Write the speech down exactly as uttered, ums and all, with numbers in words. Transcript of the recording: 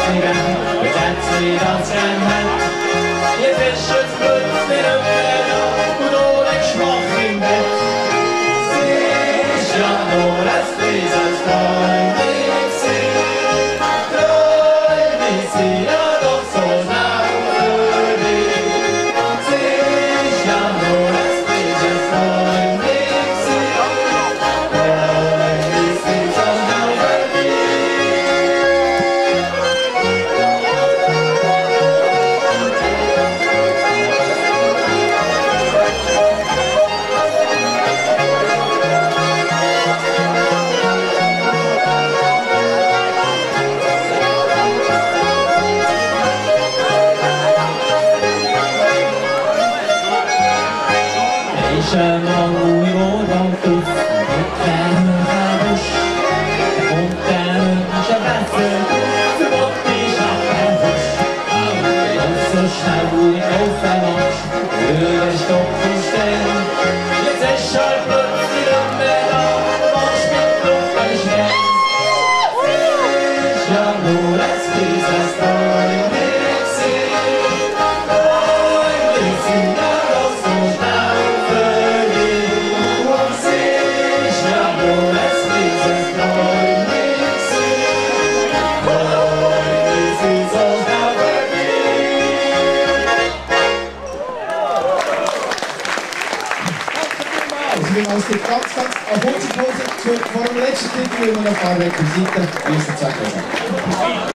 szívem, hogy egyszer azt rendhet. Jetzt ist es gut mit dem Wetter und ohne Schwach im Bett. Sich ja nur das Gläser freundlich sehen, freundlich sie ja doch so nah für dich. Sich ja nur das Gläser freundlich sehen, freundlich sie so nah für Sem a újról tudsz, hogy felhőháros, de mondtál, se beszél, szüvott és átlátos. Hosszosság új ófenos, üres doktos ten, jetzt ist schon plötzlich am Wetter, was mit Luft ist rein. Ist ja nur das Gläser freundlich sehen, freundlich sind ja doch so nah für dich. Sich ja nur das Gläser freundlich sehen, freundlich sind so nah für Also wir uns jetzt ganz, ganz eine kurze Pause vor dem letzten Titel, weil wir noch ein paar Requisiten müssen zeigen.